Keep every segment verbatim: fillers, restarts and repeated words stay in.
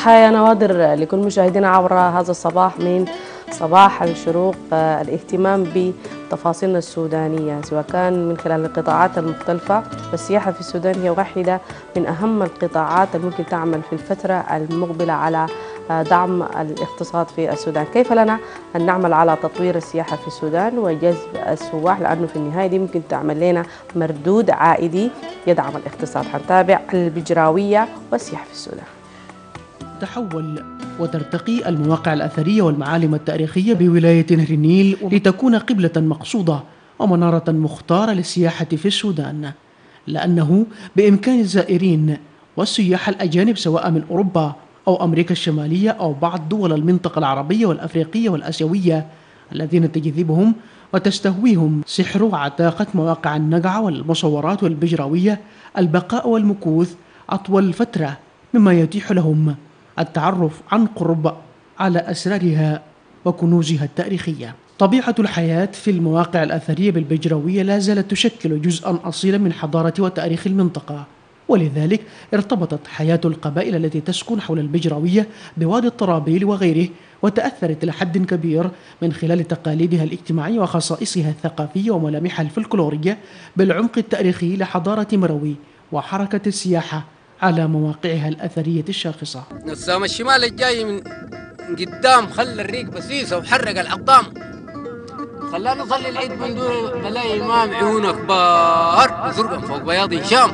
تحايا نوادر لكل مشاهدينا عبر هذا الصباح من صباح الشروق. الاهتمام بتفاصيلنا السودانية سواء كان من خلال القطاعات المختلفة، والسياحة في السودان هي واحدة من أهم القطاعات اللي ممكن تعمل في الفترة المقبلة على دعم الاقتصاد في السودان. كيف لنا أن نعمل على تطوير السياحة في السودان وجذب السواح، لأنه في النهاية دي ممكن تعمل لنا مردود عائدي يدعم الاقتصاد. حنتابع البجراوية والسياحة في السودان. تحول وترتقي المواقع الأثرية والمعالم التاريخية بولاية نهر النيل لتكون قبلة مقصودة ومنارة مختارة للسياحة في السودان، لأنه بإمكان الزائرين والسياح الأجانب سواء من أوروبا أو أمريكا الشمالية أو بعض دول المنطقة العربية والأفريقية والآسيوية الذين تجذبهم وتستهويهم سحر وعتاقة مواقع النقع والمصورات والبجراوية البقاء والمكوث أطول فترة، مما يتيح لهم التعرف عن قرب على أسرارها وكنوزها التاريخية. طبيعة الحياة في المواقع الأثرية بالبجراوية لا زالت تشكل جزءاً أصيلاً من حضارة وتاريخ المنطقة، ولذلك ارتبطت حياة القبائل التي تسكن حول البجراوية بوادي الطرابيل وغيره، وتأثرت إلى حد كبير من خلال تقاليدها الاجتماعية وخصائصها الثقافية وملامحها الفلكلورية بالعمق التاريخي لحضارة مروي وحركة السياحة على مواقعها الأثرية الشاخصة. نسام الشمال الجاي من قدام خلى الريق بسيسة وحرق الأقدام، خلانا نصلي العيد من دون بلاي إمام عيونه كبار زرقا فوق بياض هشام.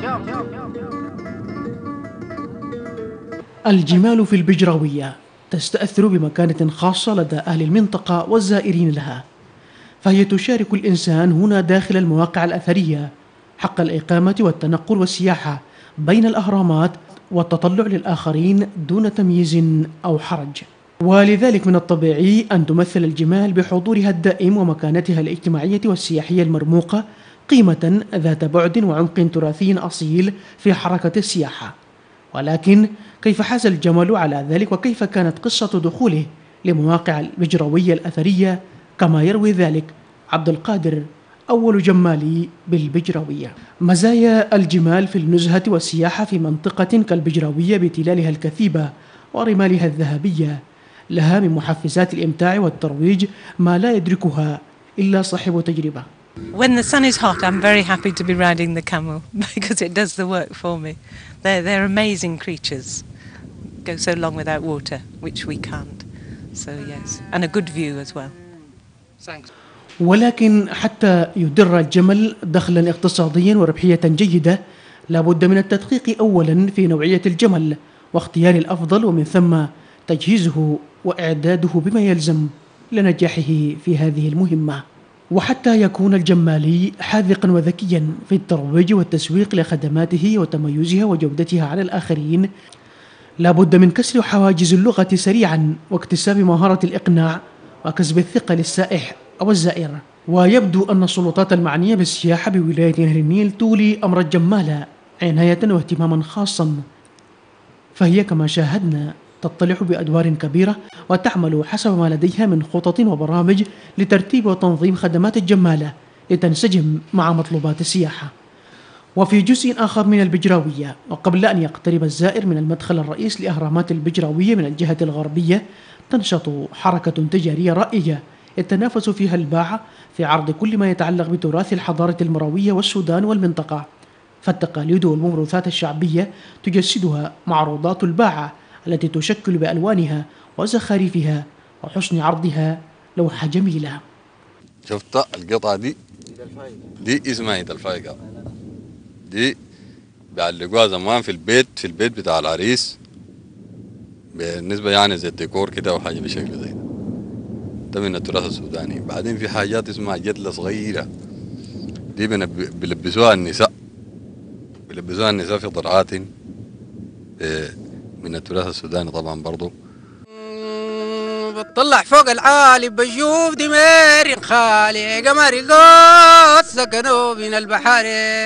الجمال في البجراوية تستأثر بمكانة خاصة لدى أهل المنطقة والزائرين لها، فهي تشارك الإنسان هنا داخل المواقع الأثرية حق الإقامة والتنقل والسياحة بين الأهرامات والتطلع للآخرين دون تمييز أو حرج. ولذلك من الطبيعي أن تمثل الجمال بحضورها الدائم ومكانتها الاجتماعية والسياحية المرموقة قيمة ذات بعد وعمق تراثي أصيل في حركة السياحة. ولكن كيف حاز الجمال على ذلك، وكيف كانت قصة دخوله لمواقع البجراوية الأثرية، كما يروي ذلك عبد القادر أول جمالي بالبجراوية. مزايا الجمال في النزهة والسياحة في منطقة كالبجراوية بتلالها الكثيبة ورمالها الذهبية لها من محفزات الإمتاع والترويج ما لا يدركها إلا صاحب تجربة. When the sun is hot, I'm very happy to be riding the camel because it does the work for me. They're, they're amazing creatures. Go so long without water, which we can't. So yes, and a good view as well. Thanks. ولكن حتى يدر الجمل دخلا اقتصاديا وربحية جيدة لابد من التدقيق أولا في نوعية الجمل واختيار الأفضل، ومن ثم تجهيزه وإعداده بما يلزم لنجاحه في هذه المهمة. وحتى يكون الجمالي حاذقا وذكيا في الترويج والتسويق لخدماته وتميزها وجودتها على الآخرين، لابد من كسر حواجز اللغة سريعا واكتساب مهارة الإقناع وكسب الثقة للسائح أو الزائر. ويبدو أن السلطات المعنية بالسياحة بولاية نهر النيل تولي أمر الجمالة عناية واهتماما خاصا، فهي كما شاهدنا تطلع بأدوار كبيرة وتعمل حسب ما لديها من خطط وبرامج لترتيب وتنظيم خدمات الجمالة لتنسجم مع مطلوبات السياحة. وفي جزء آخر من البجراوية، وقبل أن يقترب الزائر من المدخل الرئيس لأهرامات البجراوية من الجهة الغربية، تنشط حركة تجارية رائجة يتنافس فيها الباعة في عرض كل ما يتعلق بتراث الحضارة المروية والسودان والمنطقة، فالتقاليد والموروثات الشعبية تجسدها معروضات الباعة التي تشكل بألوانها وزخارفها وحسن عرضها لوحة جميلة. شفت القطعة دي دي اسمها ايد الفايقة، دي بيعلقوها زمان في البيت في البيت بتاع العريس، بالنسبة يعني زي الديكور كده أو حاجة بشكل زي ده. ده من التراث السوداني. بعدين في حاجات اسمها جدلة صغيرة، دي بيلبسوها النساء بيلبسوها النساء في ضرعات من التراث السوداني طبعا برضو. بطلع فوق العالي بشوف دمير خالي قمر قوس سكنوا من البحر،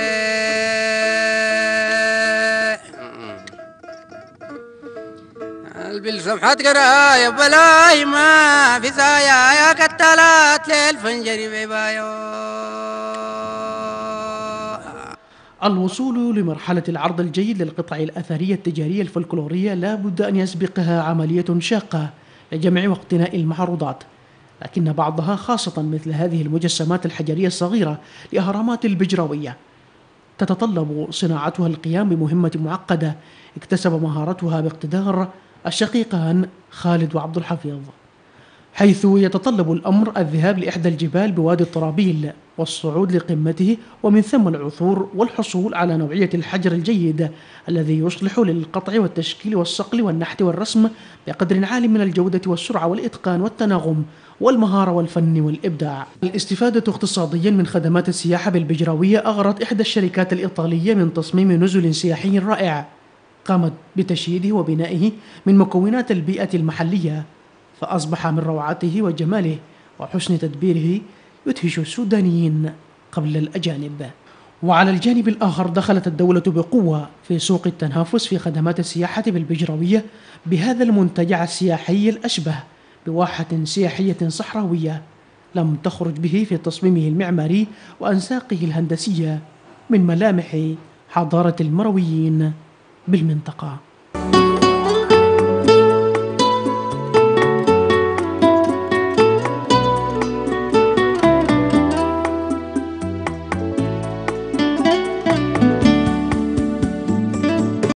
قلبي لسمحات قرايا بلاي ما في زايا يا كتلات ليل فنجري بيبايو. الوصول لمرحلة العرض الجيد للقطع الأثرية التجارية الفلكلورية لا بد أن يسبقها عملية شاقة لجمع واقتناء المعروضات، لكن بعضها خاصة مثل هذه المجسمات الحجرية الصغيرة لأهرامات البجراوية تتطلب صناعتها القيام بمهمة معقدة اكتسب مهارتها باقتدار الشقيقان خالد وعبد الحفيظ، حيث يتطلب الأمر الذهاب لإحدى الجبال بوادي الطرابيل والصعود لقمته، ومن ثم العثور والحصول على نوعية الحجر الجيد الذي يصلح للقطع والتشكيل والصقل والنحت والرسم بقدر عال من الجودة والسرعة والإتقان والتناغم والمهارة والفن والإبداع. الاستفادة اقتصاديا من خدمات السياحة بالبجراوية أغرت إحدى الشركات الإيطالية من تصميم نزل سياحي رائع قامت بتشييده وبنائه من مكونات البيئة المحلية، فأصبح من روعته وجماله وحسن تدبيره يدهش السودانيين قبل الأجانب. وعلى الجانب الآخر دخلت الدولة بقوة في سوق التنافس في خدمات السياحة بالبجراوية بهذا المنتجع السياحي الأشبه بواحة سياحية صحراوية لم تخرج به في تصميمه المعماري وأنساقه الهندسية من ملامح حضارة المرويين بالمنطقة.